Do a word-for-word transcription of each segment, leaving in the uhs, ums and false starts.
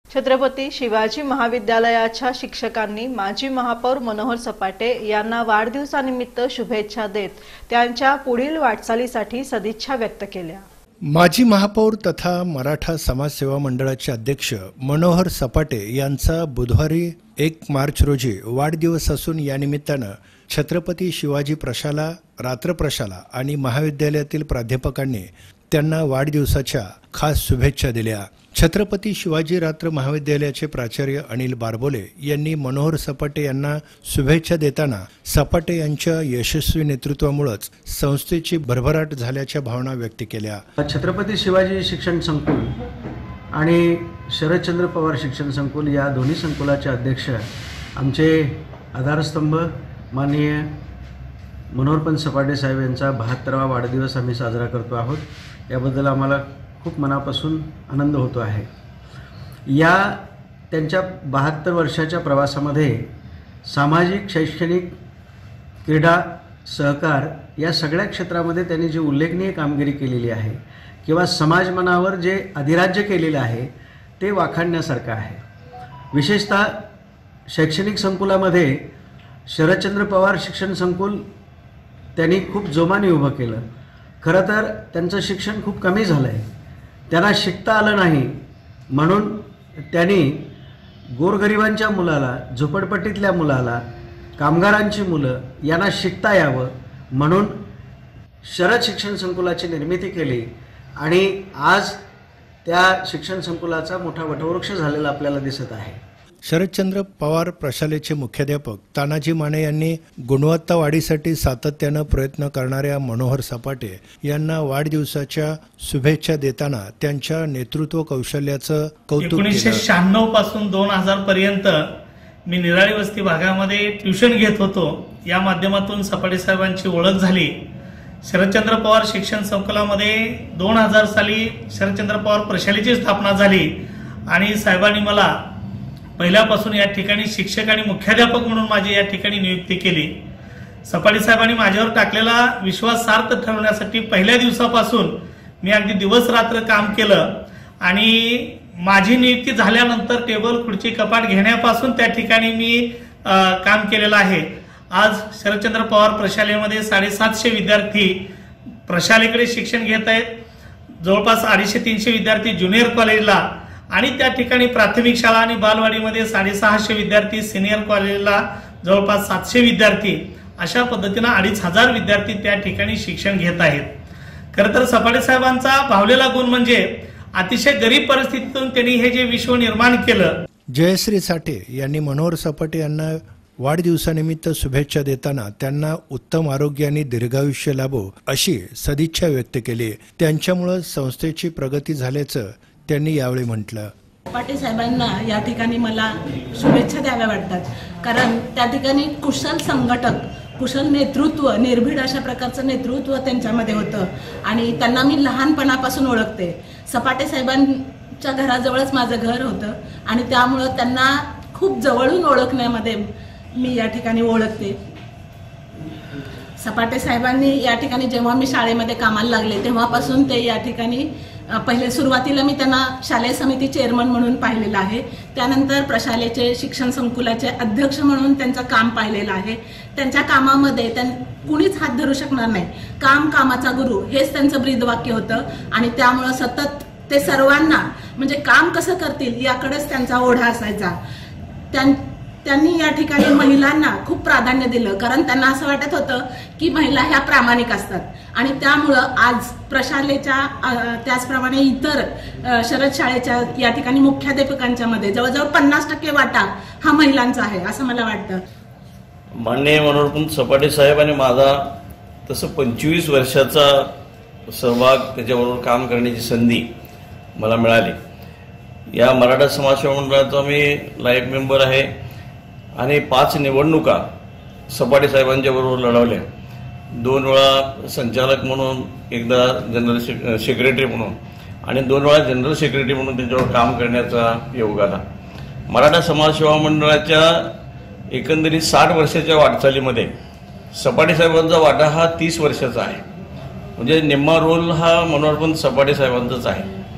छत्रपती शिवाजी महाविद्यालयाच्या शिक्षकांनी माजी महापौर मनोहर सपाटे यांना वाढदिवसानिमित्त शुभेच्छा देत त्यांच्या पुढील वाटचालीसाठी सदिच्छा व्यक्त केल्या। माजी महापौर तथा मराठा समाजसेवा मंडळाचे अध्यक्ष मनोहर सपाटे यांचा बुधवारी एक मार्च रोजी वाढदिवस असून या निमित्ताने छत्रपती शिवाजी प्रशाला, रात्र प्रशाला आणि महाविद्यालयातील प्राध्यापकांनी त्यांना वाढदिवसाच्या खास शुभेच्छा दिल्या। छत्रपती शिवाजी रात्र महाविद्यालयाचे प्राचार्य अनिल बारबोले यांनी मनोहर सपाटे यांना शुभेच्छा देताना सपाटे यांच्या यशस्वी नेतृत्वामुळेच संस्थेची भरभराट झाल्याच्या भावना व्यक्त केल्या। छत्रपती शिवाजी शिक्षण संकुल आणि शरदचंद्र पवार शिक्षण संकुल या दोन्ही संकुलाचे अध्यक्ष आमचे आधारस्तंभ माननीय मनोहरपंत सपाटे साहेब यांचा बहात्तरावा वाढदिवस आम्ही साजरा करतो आहोत। याबद्दल आम्हाला खूप मनापासून आनंद होतो आहे। या त्यांच्या बहात्तर वर्षाच्या प्रवासामध्ये सामाजिक, शैक्षणिक, क्रीडा, सहकार या सगळ्या क्षेत्रामध्ये त्यांनी जी उल्लेखनीय कामगिरी केलेली आहे किंवा समाज मनावर जे अधिराज्य केलेलं आहे ते वाखाणण्यासारखं आहे। विशेषतः शैक्षणिक संकुलामध्ये शरदचंद्र पवार शिक्षण संकुल त्यांनी खूप जोमाने उभं केलं। खरं तर त्यांचं शिक्षण खूप कमी झालं आहे, त्यांना शिकता आलं नाही, म्हणून त्यांनी गोरगरिबांच्या मुलाला, झोपडपट्टीतल्या मुलाला, कामगारांची मुलं यांना शिकता यावं म्हणून शरद शिक्षण संकुलाची निर्मिती केली आणि आज त्या शिक्षण संकुलाचा मोठा वटवृक्ष झालेला आपल्याला दिसत आहे। शरदचंद्र पवार प्रशालेचे मुख्याध्यापक तानाजी माने यांनी गुणवत्ता वाढीसाठी सातत्याने प्रयत्न करणाऱ्या मनोहर सपाटे यांना वाढदिवसाच्या शुभेच्छा देताना त्यांच्या नेतृत्व कौशल्याचं कौतुक केलं। एकोणीसशे शहाण्णव पासून दोन हजार पर्यंत मी निराळी वस्ती भागामध्ये ट्युशन घेत होतो। या माध्यमातून सपाटे साहेबांची ओळख झाली। शरदचंद्र पवार शिक्षण संकुलामध्ये दोन हजार साली शरदचंद्र पवार प्रशालेची स्थापना झाली आणि साहेबांनी मला पहिल्यापासून या ठिकाणी शिक्षक आणि मुख्याध्यापक म्हणून माझी या ठिकाणी नियुक्ती केली। सपाटे साहेबांनी माझ्यावर टाकलेला विश्वास सार्थ ठरवण्यासाठी पहिल्या दिवसापासून मी अगदी दिवस रात्र काम केलं आणि माझी नियुक्ती झाल्यानंतर टेबल, खुर्ची, कपाट घेण्यापासून त्या ठिकाणी मी काम केलेलं आहे। आज शरदचंद्र पवार प्रशालेमध्ये साडेसातशे विद्यार्थी प्रशालेकडे शिक्षण घेत आहेत। जवळपास अडीचशे तीनशे विद्यार्थी ज्युनियर कॉलेजला आणि त्या ठिकाणी प्राथमिक शाळा आणि बालवाडीमध्ये साडेसहाशे विद्यार्थी, सिनियर कॉलेजला जवळपास सातशे विद्यार्थी, अशा पद्धतीने अडीच हजार विद्यार्थी त्या ठिकाणी शिक्षण घेत आहेत। खरं तर सपाटे साहेबांचा भावलेला गुण म्हणजे अतिशय गरीब परिस्थितीतून त्यांनी हे जे विश्व निर्माण केलं। जयश्री साठे यांनी मनोहर सपाटे यांना वाढदिवसानिमित्त शुभेच्छा देताना त्यांना उत्तम आरोग्य आणि दीर्घायुष्य लाभो अशी सदिच्छा व्यक्त केली। त्यांच्यामुळे संस्थेची प्रगती झाल्याचं त्यांनी यावेळी म्हटलं। सपाटे साहेबांना या ठिकाणी मला शुभेच्छा द्याव्या वाटतात, कारण त्या ठिकाणी कुशल संघटक, कुशल नेतृत्व, निर्भीड अशा प्रकारचं नेतृत्व त्यांच्यामध्ये होतं आणि त्यांना मी लहानपणापासून ओळखते। सपाटे साहेबांच्या घराजवळच माझं घर होतं आणि त्यामुळं त्यांना खूप जवळून ओळखण्यामध्ये मी या ठिकाणी ओळखते। सपाटे साहेबांनी या ठिकाणी जेव्हा मी शाळेमध्ये कामाला लागले तेव्हापासून ते या ठिकाणी पहिले सुरुवातीला मी त्यांना शालेय समिती चेअरमन म्हणून पाहिलेलं आहे, त्यानंतर प्रशालेचे शिक्षण संकुलाचे अध्यक्ष म्हणून त्यांचं काम पाहिलेलं आहे। त्यांच्या कामामध्ये त्यां कुणीच हात धरू शकणार नाही, काम कामाचा गुरु हेच त्यांचं ब्रीदवाक्य होतं आणि त्यामुळं सतत ते सर्वांना म्हणजे काम कसं करतील याकडेच त्यांचा ओढा असायचा। त्यां त्यांनी या ठिकाणी महिलांना खूप प्राधान्य दिलं, कारण त्यांना असं वाटत होतं की महिला ह्या प्रामाणिक असतात आणि त्यामुळं आज प्रशालेच्या त्याचप्रमाणे इतर शरद शाळेच्या या ठिकाणी मुख्याध्यापकांच्या मध्ये जवळजवळ पन्नास टक्के वाटा हा महिलांचा आहे असं मला वाटतं। माननीय मनोहरपंत सपाटे साहेब आणि माझा तसं पंचवीस वर्षाचा सहभाग, त्याच्याबरोबर काम करण्याची संधी मला मिळाली। या मराठा समाजसेवा मंडळाचा मी लाईफ मेंबर आहे आणि पाच निवडणुका सपाटे साहेबांच्या बरोबर लढवल्या। दोन वेळा संचालक म्हणून, एकदा जनरल सेक्रेटरी म्हणून आणि दोन वेळा जनरल सेक्रेटरी म्हणून त्यांच्यावर काम करण्याचा योग आला। मराठा समाजसेवा मंडळाच्या एकंदरीत साठ वर्षाच्या वाटचालीमध्ये सपाटे साहेबांचा वाटा हा तीस वर्षाचा आहे, म्हणजे निम्मा रोल हा मनोहरपंत सपाटे साहेबांचाच आहे।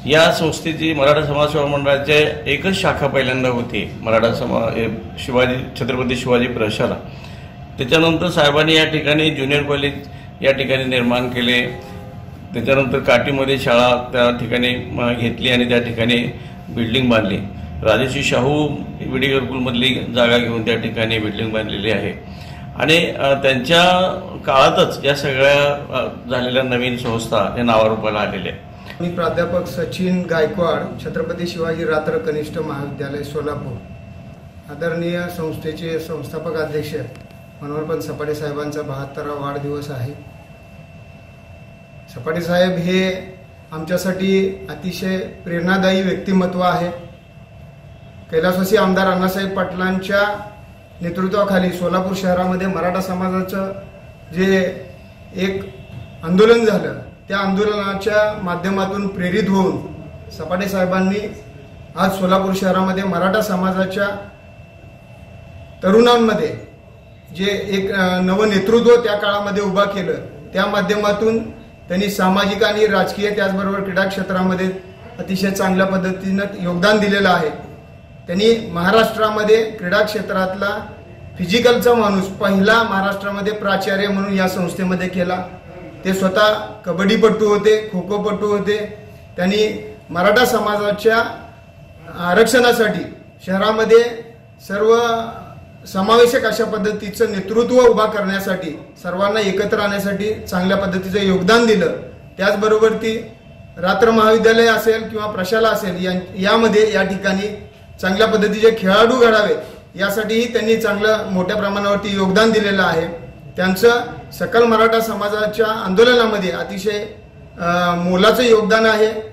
या संस्थेची मराठा समाज सेवा मंडळाचे एकच शाखा पहिल्यांदा होती, मराठा समाज शिवाजी छत्रपती शिवाजी प्रशाला. त्याच्यानंतर साहेबांनी या ठिकाणी ज्युनियर कॉलेज या ठिकाणी निर्माण केले. त्याच्यानंतर काटीमध्ये शाळा त्या ठिकाणी घेतली आणि त्या ठिकाणी बिल्डिंग बांधली. राजर्षी शाहू विडी गुरुकुलमधली जागा घेऊन त्या ठिकाणी बिल्डिंग बांधलेली आहे. आणि त्यांच्या काळातच या सगळ्या झालेल्या नवीन संस्था या नावारूपाला आलेल्या आहेत. मी प्राध्यापक सचिन गायकवाड, छत्रपती शिवाजी रात्र कनिष्ठ महाविद्यालय सोलापूर. आदरणीय संस्थेचे संस्थापक अध्यक्ष मनोहरपंत सपाटे साहेबांचा बहात्तरावा वाढदिवस आहे. सपाटे साहेब हे आमच्यासाठी अतिशय प्रेरणादायी व्यक्तिमत्व आहे. कैलासवासी आमदार अण्णासाहेब पाटलांच्या नेतृत्वाखाली सोलापूर शहरामध्ये मराठा समाजाचं जे एक आंदोलन झालं, त्या आंदोलनाच्या माध्यमातून प्रेरित होऊन सपाटे साहेबांनी आज सोलापूर शहरामध्ये मराठा समाजाच्या तरुणांमध्ये जे एक नवं नेतृत्व त्या काळामध्ये उभा केलं, त्या माध्यमातून त्यांनी सामाजिक आणि राजकीय त्याचबरोबर क्रीडा क्षेत्रामध्ये अतिशय चांगल्या पद्धतीनं योगदान दिलेलं आहे. त्यांनी महाराष्ट्रामध्ये क्रीडा क्षेत्रातला फिजिकलचा माणूस पहिला महाराष्ट्रामध्ये प्राचार्य म्हणून या संस्थेमध्ये केला. ते स्वतः कबड्डीपटू होते, खो खोपटू होते. त्यांनी मराठा समाजाच्या आरक्षणासाठी शहरामध्ये सर्व समावेशक अशा पद्धतीचं नेतृत्व उभा करण्यासाठी, सर्वांना एकत्र आणण्यासाठी चांगल्या पद्धतीचं योगदान दिलं. त्याचबरोबर ती रात्र महाविद्यालय असेल किंवा प्रशाला असेल या यामध्ये या ठिकाणी चांगल्या पद्धतीचे खेळाडू घडावेत यासाठीही त्यांनी चांगलं मोठ्या प्रमाणावरती योगदान दिलेलं आहे. त्यांचं सकल मराठा समाजाच्या आंदोलनामध्ये अतिशय मोलाचं योगदान आहे.